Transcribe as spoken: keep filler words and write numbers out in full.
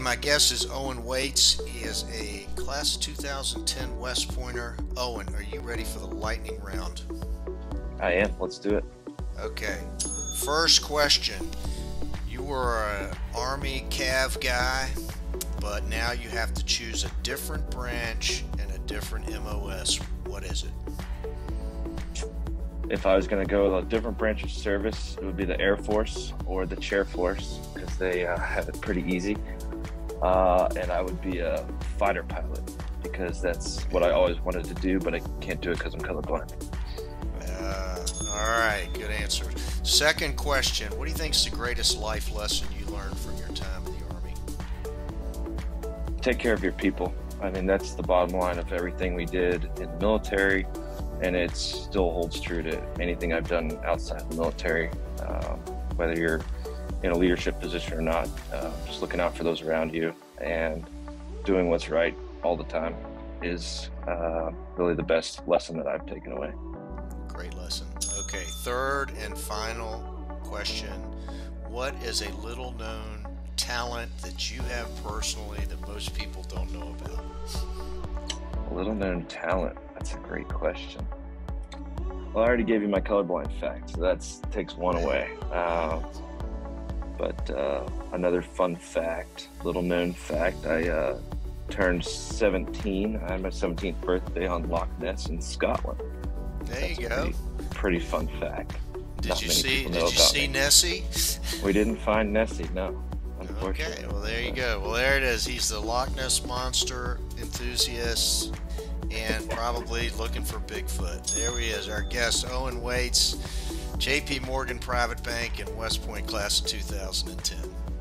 my guest is Owen Waits. He is a class of two thousand ten West Pointer. Owen, are you ready for the lightning round? I am. Let's do it. Okay. First question. You were an Army Cav guy, but now you have to choose a different branch and a different M O S. What is it? If I was going to go with a different branch of service, it would be the Air Force or the Chair Force, because they uh, have it pretty easy. Uh, and I would be a fighter pilot, because that's what I always wanted to do, but I can't do it because I'm colorblind. Uh, all right, good answer. Second question. What do you think is the greatest life lesson you learned from your time in the Army? Take care of your people. I mean, that's the bottom line of everything we did in the military, and it still holds true to anything I've done outside the military, um, whether you're in a leadership position or not. Uh, just looking out for those around you and doing what's right all the time is uh, really the best lesson that I've taken away. Great lesson. Okay, third and final question. What is a little known talent that you have personally that most people don't know about? A little known talent. That's a great question. Well, I already gave you my colorblind fact, so that takes one away. Uh, but uh, another fun fact, little known fact, I uh, turned seventeen. I had my seventeenth birthday on Loch Ness in Scotland. There That's you go. Pretty, pretty fun fact. Did Not you many see? people Did know you about see me. Nessie? We didn't find Nessie, no, unfortunately. Okay, well there you go. Well there it is. He's the Loch Ness Monster enthusiast and probably looking for Bigfoot. There he is, our guest Owen Waits, J P Morgan Private Bank and West Point class of two thousand ten.